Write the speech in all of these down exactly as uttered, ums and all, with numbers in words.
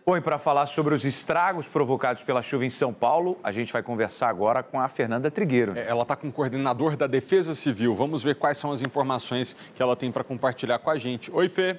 Bom, e para falar sobre os estragos provocados pela chuva em São Paulo, a gente vai conversar agora com a Fernanda Trigueiro. Ela está com o coordenador da Defesa Civil. Vamos ver quais são as informações que ela tem para compartilhar com a gente. Oi, Fê.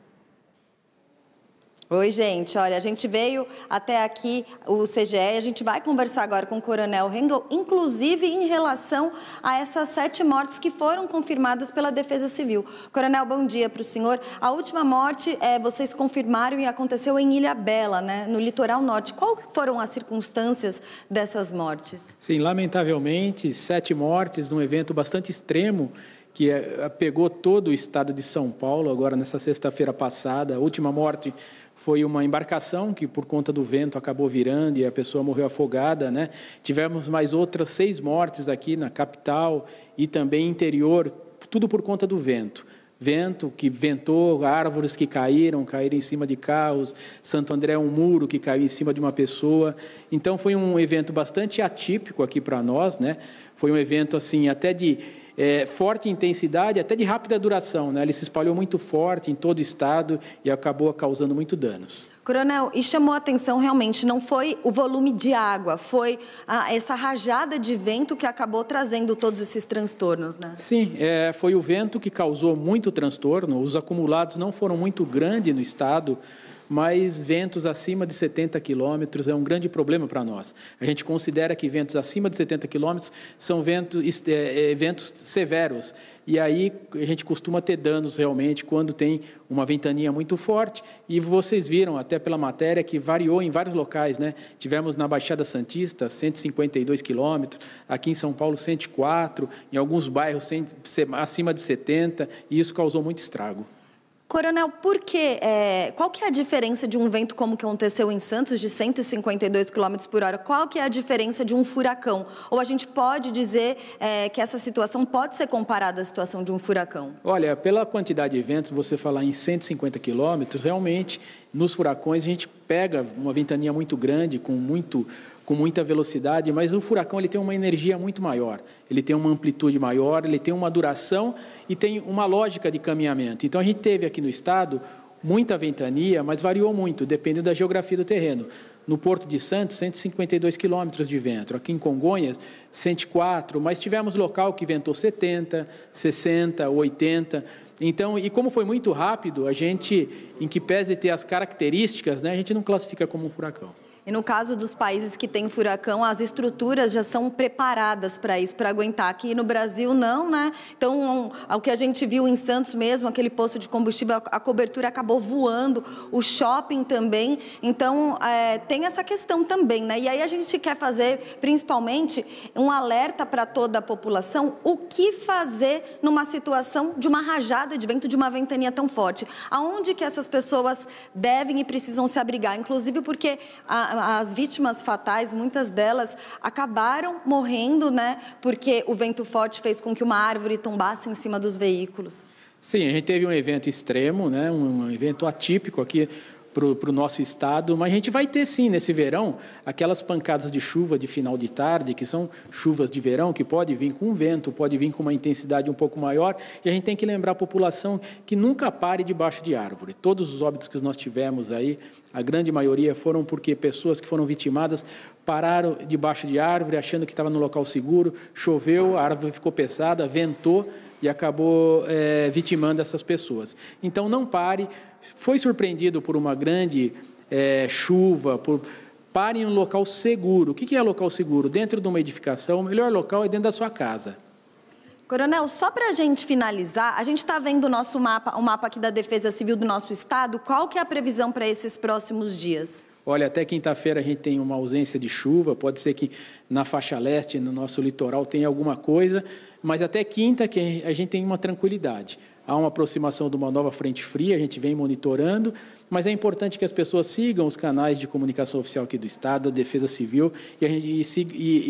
Oi, gente. Olha, a gente veio até aqui, o C G E, e a gente vai conversar agora com o Coronel Hengel, inclusive em relação a essas sete mortes que foram confirmadas pela Defesa Civil. Coronel, bom dia para o senhor. A última morte, é, vocês confirmaram e aconteceu em Ilhabela, né, no litoral norte. Quais foram as circunstâncias dessas mortes? Sim, lamentavelmente, sete mortes num evento bastante extremo, que pegou todo o estado de São Paulo, agora nessa sexta-feira passada. A última morte foi uma embarcação que, por conta do vento, acabou virando e a pessoa morreu afogada, né? Tivemos mais outras seis mortes aqui na capital e também interior, tudo por conta do vento. Vento que ventou, árvores que caíram, caíram em cima de carros, Santo André, um muro que caiu em cima de uma pessoa. Então, foi um evento bastante atípico aqui para nós, né? Foi um evento, assim, até de É, forte intensidade, até de rápida duração, né? Ele se espalhou muito forte em todo o estado e acabou causando muito danos. Coronel, e chamou a atenção realmente, não foi o volume de água, foi a, essa rajada de vento que acabou trazendo todos esses transtornos, né? Sim, é, foi o vento que causou muito transtorno, os acumulados não foram muito grandes no estado, mas ventos acima de setenta quilômetros é um grande problema para nós. A gente considera que ventos acima de setenta quilômetros são ventos, é, ventos severos, e aí a gente costuma ter danos realmente quando tem uma ventania muito forte, e vocês viram até pela matéria que variou em vários locais, né? Tivemos na Baixada Santista cento e cinquenta e dois quilômetros, aqui em São Paulo cento e quatro, em alguns bairros acima de setenta, e isso causou muito estrago. Coronel, por que, é, qual que é a diferença de um vento como que aconteceu em Santos, de cento e cinquenta e dois quilômetros por hora? Qual que é a diferença de um furacão? Ou a gente pode dizer é, que essa situação pode ser comparada à situação de um furacão? Olha, pela quantidade de ventos, você falar em cento e cinquenta quilômetros, realmente, nos furacões, a gente pega uma ventania muito grande, com muito... com muita velocidade, mas o furacão ele tem uma energia muito maior, ele tem uma amplitude maior, ele tem uma duração e tem uma lógica de caminhamento. Então, a gente teve aqui no estado muita ventania, mas variou muito, dependendo da geografia do terreno. No Porto de Santos, cento e cinquenta e dois quilômetros de vento. Aqui em Congonhas, cento e quatro, mas tivemos local que ventou setenta, sessenta, oitenta. Então, e como foi muito rápido, a gente, em que pese ter as características, né, a gente não classifica como um furacão. E no caso dos países que têm furacão, as estruturas já são preparadas para isso, para aguentar. Aqui no Brasil, não, né? Então, o que a gente viu em Santos mesmo, aquele posto de combustível, a cobertura acabou voando, o shopping também. Então, é, tem essa questão também, né? E aí a gente quer fazer, principalmente, um alerta para toda a população, o que fazer numa situação de uma rajada de vento, de uma ventania tão forte. Aonde que essas pessoas devem e precisam se abrigar? Inclusive porque a as vítimas fatais, muitas delas acabaram morrendo, né? Porque o vento forte fez com que uma árvore tombasse em cima dos veículos. Sim, a gente teve um evento extremo, né? Um evento atípico aqui para o nosso estado, mas a gente vai ter sim, nesse verão, aquelas pancadas de chuva de final de tarde, que são chuvas de verão, que pode vir com vento, pode vir com uma intensidade um pouco maior, e a gente tem que lembrar a população que nunca pare debaixo de árvore. Todos os óbitos que nós tivemos aí, a grande maioria foram porque pessoas que foram vitimadas pararam debaixo de árvore, achando que estava no local seguro, choveu, a árvore ficou pesada, ventou, e acabou é, vitimando essas pessoas. Então, não pare. Foi surpreendido por uma grande é, chuva, por... pare em um local seguro. O que é local seguro? Dentro de uma edificação, o melhor local é dentro da sua casa. Coronel, só para a gente finalizar, a gente está vendo o nosso mapa, o mapa aqui da Defesa Civil do nosso estado. Qual que é a previsão para esses próximos dias? Olha, até quinta-feira a gente tem uma ausência de chuva, pode ser que na faixa leste, no nosso litoral, tenha alguma coisa, mas até quinta que a gente tem uma tranquilidade. Há uma aproximação de uma nova frente fria, a gente vem monitorando, mas é importante que as pessoas sigam os canais de comunicação oficial aqui do Estado, da Defesa Civil, e, a gente, e, e,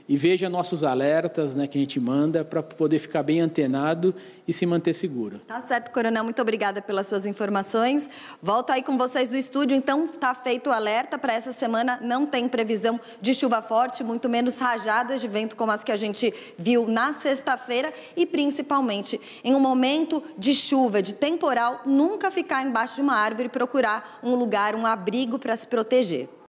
e veja nossos alertas, né, que a gente manda para poder ficar bem antenado e se manter seguro. Tá certo, Coronel. Muito obrigada pelas suas informações. Volto aí com vocês do estúdio. Então, tá feito o alerta para essa semana. Não tem previsão de chuva forte, muito menos rajadas de vento como as que a gente viu na sexta-feira. E, principalmente, em um momento de chuva, de temporal, nunca ficar embaixo de uma árvore e procurar um lugar, um abrigo para se proteger.